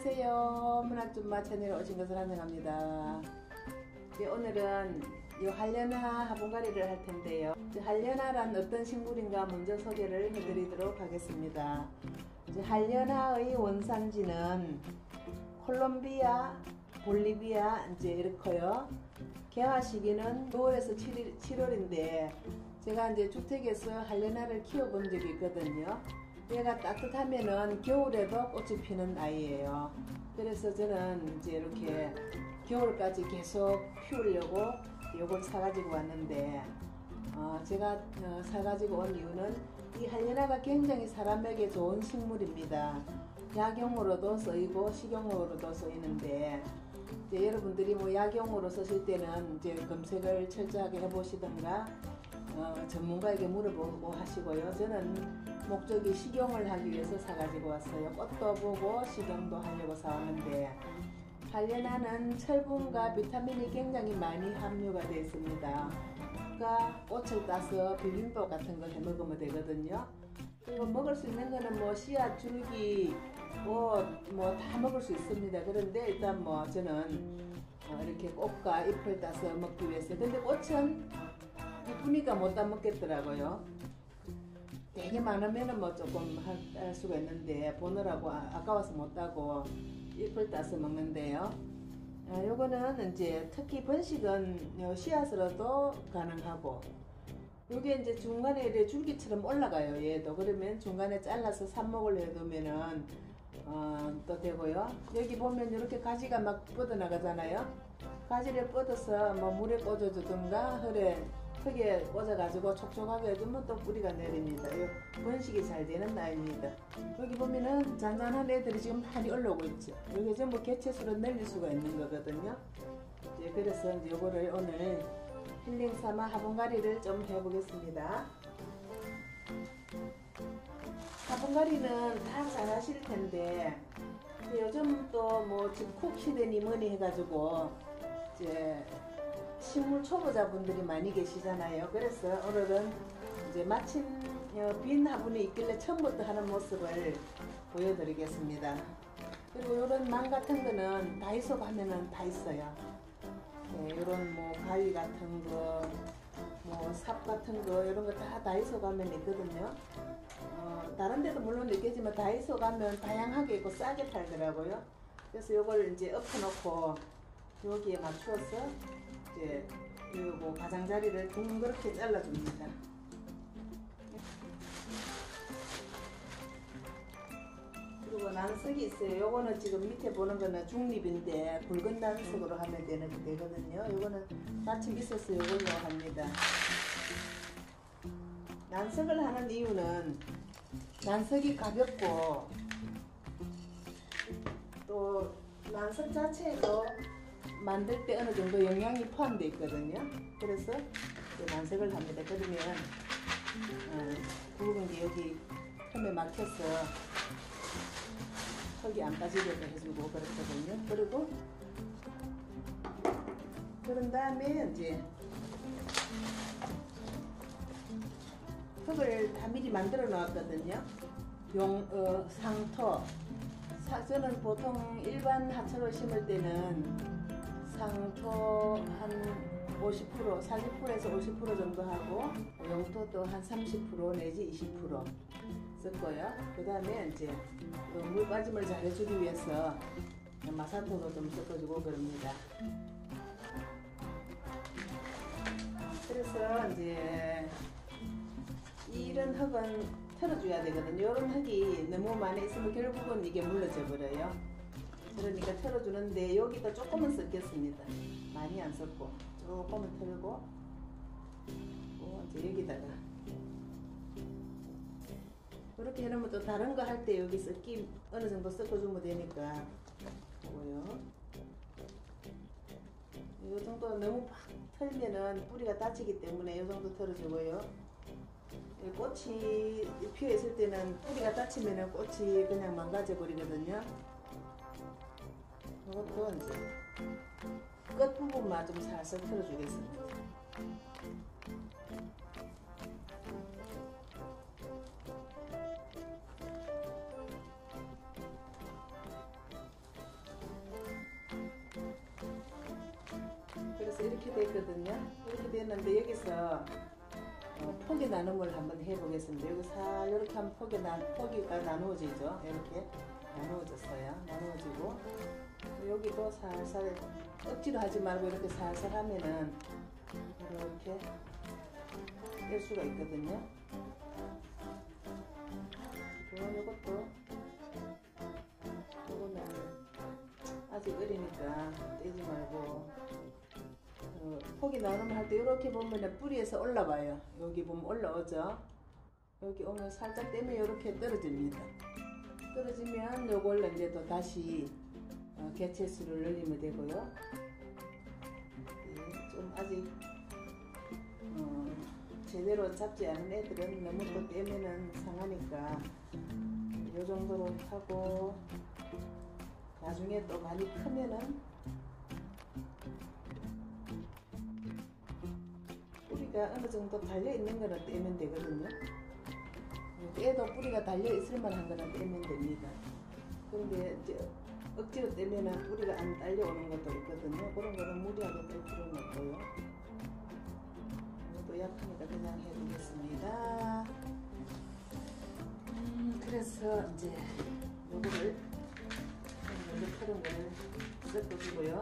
안녕하세요. 문학좀마 채널에 오신 것을 환영합니다. 오늘은 이 한련화 화분갈이를 할 텐데요. 한련화란 어떤 식물인가 먼저 소개를 해드리도록 하겠습니다. 한련화의 원산지는 콜롬비아, 볼리비아 이렇고요. 개화 시기는 6월에서 7월인데 제가 주택에서 한련화를 키워본 적이 있거든요. 얘가 따뜻하면은 겨울에도 꽃이 피는 아이예요. 그래서 저는 이렇게 겨울까지 계속 피우려고 이걸 사가지고 왔는데 제가 사가지고 온 이유는 이 한련화가 굉장히 사람에게 좋은 식물입니다. 약용으로도 쓰이고 식용으로도 쓰이는데 여러분들이 약용으로 쓰실 때는 검색을 철저하게 해보시던가 전문가에게 물어보고 하시고요. 저는 목적이 식용을 하기 위해서 사가지고 왔어요. 꽃도 보고 식용도 하려고 사왔는데 한련화는 철분과 비타민이 굉장히 많이 함유가 되어 있습니다. 그러니까 꽃을 따서 비빔밥 같은 거 해 먹으면 되거든요. 그리고 먹을 수 있는 거는 씨앗, 줄기, 다 먹을 수 있습니다. 그런데 일단 저는 이렇게 꽃과 잎을 따서 먹기 위해서. 근데 꽃은 이쁘니까 못 따 먹겠더라고요. 되게 많으면은 조금 할 수가 있는데 보느라고 아까워서 못 따고 잎을 따서 먹는데요. 요거는 특히 번식은 씨앗으로도 가능하고, 요게 중간에 이렇게 줄기처럼 올라가요. 얘도 그러면 중간에 잘라서 삽목을 해두면은 또 되고요. 여기 보면 이렇게 가지가 막 뻗어나가잖아요. 가지를 뻗어서 물에 꽂아주든가 흙에 꽂아가지고 촉촉하게 해주면 또 뿌리가 내립니다. 번식이 잘 되는 아이입니다. 여기 보면은 잔잔한 애들이 지금 많이 올라오고 있죠. 여기 전부 개체수로 늘릴 수가 있는 거거든요. 그래서 요거를 오늘 힐링 삼아 화분갈이를 좀 해보겠습니다. 화분갈이는 다 잘 하실 텐데 요즘 또 집콕 시대니 뭐니 해가지고 식물 초보자분들이 많이 계시잖아요. 그래서 오늘은 마침 빈 화분이 있길래 처음부터 하는 모습을 보여드리겠습니다. 그리고 이런 망 같은 거는 다이소 가면은 다 있어요. 이런 가위 같은 거, 삽 같은 거, 이런 거 다 다이소 가면 있거든요. 다른 데도 물론 있겠지만 다이소 가면 다양하게 있고 싸게 팔더라고요. 그래서 이걸 엎어놓고 여기에 맞추어서 요거 가장자리를 둥그렇게 잘라줍니다. 그리고 난석이 있어요. 요거는 지금 밑에 보는 거는 중립인데 굵은 난석으로 하면 되거든요. 요거는 마침 있어서 요걸로 합니다. 난석을 하는 이유는 난석이 가볍고 또 난석 자체에도 만들 때 어느 정도 영양이 포함되어 있거든요. 그래서 난석을 합니다. 그러면 굵은 게 여기 틈에 막혀서 흙이 안 빠지게도 해주고 그렇거든요. 그리고 그런 다음에 흙을 다 미리 만들어 놓았거든요. 상토. 저는 보통 일반 하천을 심을 때는 상토 한 50%, 40%에서 50% 정도 하고 용토도 한 30% 내지 20% 썼고요. 그 다음에 물 빠짐을 잘 해주기 위해서 마사토도 좀 섞어주고 그럽니다. 그래서 이런 흙은 털어줘야 되거든요. 이런 흙이 너무 많이 있으면 결국은 이게 물러져 버려요. 그러니까 털어주는데 여기다 조금은 섞겠습니다. 많이 안 섞고 조금은 털고 여기다가 이렇게 해놓으면 또 다른 거 할 때 여기 섞기 어느 정도 섞어주면 되니까 보고요. 이 정도 너무 팍 털면은 뿌리가 다치기 때문에 이 정도 털어주고요. 꽃이 피어 있을 때는 뿌리가 다치면은 꽃이 그냥 망가져 버리거든요. 이것도 끝부분만 좀 살살 털어주겠습니다. 이렇게 됐거든요. 이렇게 됐는데 여기서 포기 나눔을 한번 해보겠습니다. 여기 살 이렇게 하면 포기가 나누어지죠. 이렇게 나누어졌어요. 나누어지고 여기도 살살 억지로 하지 말고 이렇게 살살 하면은 이렇게 뗄 수가 있거든요. 이것도 이거는 아직 어리니까 떼지 말고 포기 나눔을 할 때 이렇게 보면 뿌리에서 올라와요. 여기 보면 올라오죠. 여기 오면 살짝 떼면 이렇게 떨어집니다. 떨어지면 요걸 이제 또 다시 개체수를 늘리면 되고요. 좀 아직 제대로 잡지 않은 애들은 너무 또 떼면은 상하니까 요 정도로 하고 나중에 또 많이 크면은 뿌리가 어느 정도 달려 있는 거는 떼면 되거든요. 떼도 뿌리가 달려 있을 만한 거는 떼면 됩니다. 그런데 이제 억지로 떼면은 뿌리가 안 달려오는 것도 있거든요. 그런 거는 무리하게 뗄 필요는 없고요. 이것도 약하니까 그냥 해두겠습니다. 그래서 이제 요거를 먼저 털은 거를 섞어주고요.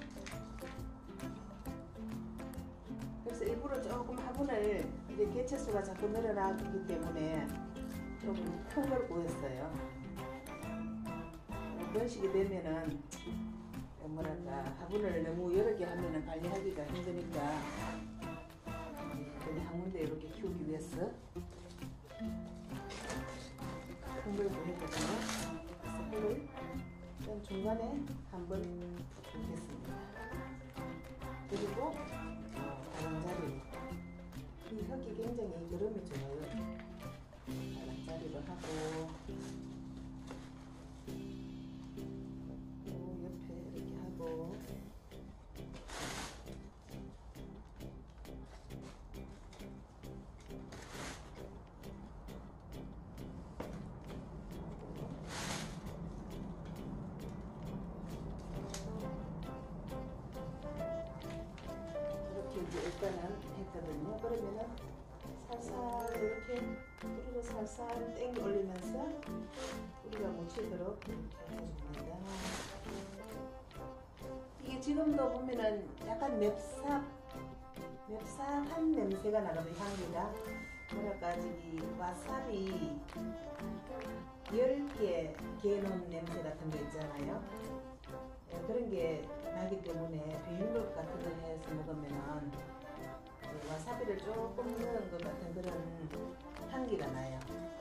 그래서 일부러 조금 화분을 이제 개체수가 자꾸 늘어나기 때문에 조금 큰 걸 구했어요. 이런 식이 되면은 뭐랄까 화분을 너무 여러 개 하면은 관리하기가 힘드니까 그냥 한 군데 이렇게 키우기 위해서 큰 걸 구했거든요. 그래서 그걸 중간에 한번 넣겠습니다. 그리고 가장자리, 이 흙이 굉장히 여름이 좋아요. 가장자리로 하고 또 옆에 이렇게 하고 이제 일단은 했거든요. 그러면은 살살 이렇게 뿌리로 살살 땡겨 올리면서 뿌리가 묻히도록 이렇게 해줍니다. 이게 지금도 보면은 약간 맵쌀한 냄새가 나거든요. 향기가 뭐랄까 저기 와사비 10개 개놓은 냄새 같은 거 있잖아요. 그런 게 나기 때문에 비빔밥 같은 거 해서 먹으면 와사비를 조금 넣은 것 같은 그런 향기가 나요.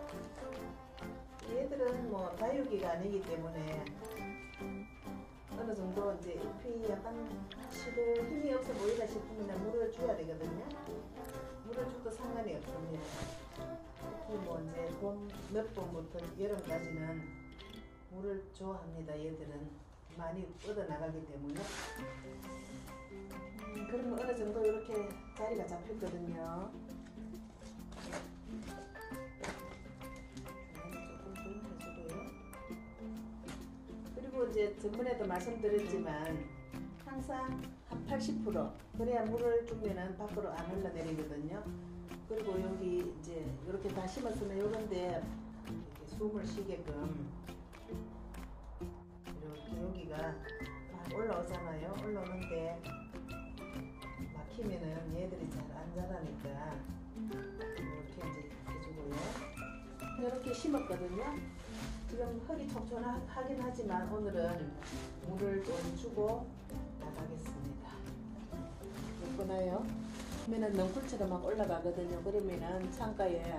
얘들은 뭐 다육이가 아니기 때문에 어느 정도 이제 잎이 약간 식을 힘이 없어 보이다 싶으면 물을 줘야 되거든요. 물을 줘도 상관이 없습니다. 특히 뭐 이제 봄 몇 봄부터 여름까지는 물을 줘야 합니다. 얘들은 많이 뻗어나가기 때문에. 그러면 어느 정도 이렇게 자리가 잡혔거든요. 조금 더 해주고요. 그리고 이제 전번에도 말씀드렸지만 항상 한 80% 그래야 물을 주면은 밖으로 안 흘러내리거든요. 그리고 여기 이제 이렇게 다 심었으면 요런데 이렇게 숨을 쉬게끔 이렇게 여기가 막 올라오잖아요. 올라오는데 막히면은 얘들이 잘 안 자라니까 이렇게 이제 해주고요. 이렇게 심었거든요. 지금 흙이 촉촉하긴 하지만 오늘은 물을 좀 주고 나가겠습니다. 예쁘나요? 그러면은 넝쿨처럼 막 올라가거든요. 그러면은 창가에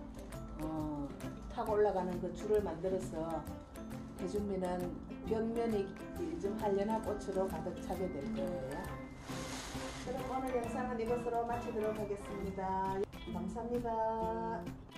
타고 올라가는 그 줄을 만들어서 해주면은 벽면이 좀 한련한 꽃으로 가득 차게 될 거예요. 그럼 오늘 영상은 이것으로 마치도록 하겠습니다. 감사합니다.